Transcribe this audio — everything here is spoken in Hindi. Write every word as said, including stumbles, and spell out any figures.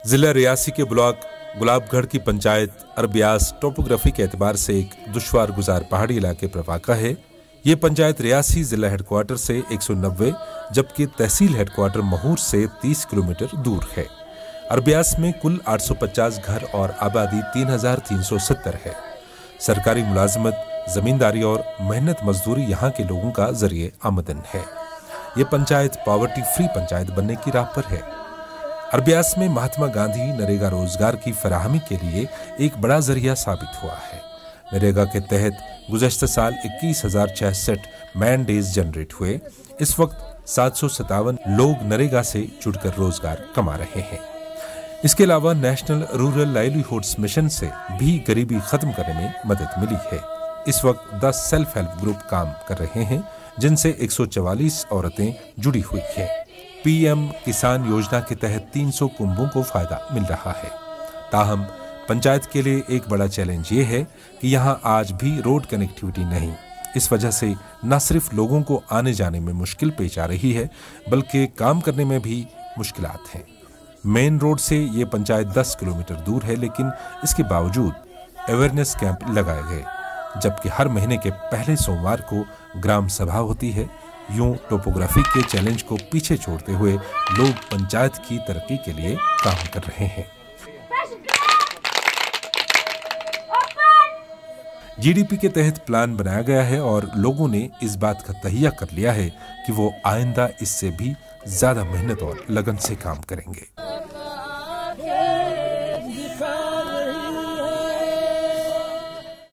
जिला रियासी के ब्लॉक गुलाबगढ़ की पंचायत अरबियास टोपोग्राफी के एतबार से एक दुश्वार गुजार पहाड़ी इलाके पर वाक़ा है। ये पंचायत रियासी जिला हेडक्वार्टर से एक सौ नब्बे जबकि तहसील हेडक्वार्टर महूर से तीस किलोमीटर दूर है। अरबियास में कुल आठ सौ पचास घर और आबादी तीन हजार तीन सौ सत्तर है। सरकारी मुलाजमत, जमींदारी और मेहनत मजदूरी यहाँ के लोगों का जरिए आमदन है। ये पंचायत पॉवर्टी फ्री पंचायत बनने की राह पर है। अरबियास में महात्मा गांधी नरेगा रोजगार की फराहमी के लिए एक बड़ा जरिया साबित हुआ है। नरेगा के तहत गुज़श्ता साल इक्कीस हजार छियासठ मैन डेज जनरेट हुए। इस वक्त सात सौ सत्तावन लोग नरेगा से जुड़कर रोजगार कमा रहे हैं। इसके अलावा नेशनल रूरल लाइवलीहुड्स मिशन से भी गरीबी खत्म करने में मदद मिली है। इस वक्त दस सेल्फ हेल्प ग्रुप काम कर रहे हैं जिनसे एक सौ चवालीस औरतें जुड़ी हुई हैं। पीएम किसान योजना के तहत तीन सौ कुंभों को फायदा मिल रहा है। ताहम पंचायत के लिए एक बड़ा चैलेंज ये है कि यहाँ आज भी रोड कनेक्टिविटी नहीं। इस वजह से न सिर्फ लोगों को आने जाने में मुश्किल पेश आ रही है बल्कि काम करने में भी मुश्किलात हैं। मेन रोड से ये पंचायत दस किलोमीटर दूर है, लेकिन इसके बावजूद अवेयरनेस कैंप लगाए गए, जबकि हर महीने के पहले सोमवार को ग्राम सभा होती है। यूं टोपोग्राफी के चैलेंज को पीछे छोड़ते हुए लोग पंचायत की तरक्की के लिए काम कर रहे हैं। जीडीपी के तहत प्लान बनाया गया है और लोगों ने इस बात का तहिया कर लिया है कि वो आइंदा इससे भी ज्यादा मेहनत और लगन से काम करेंगे।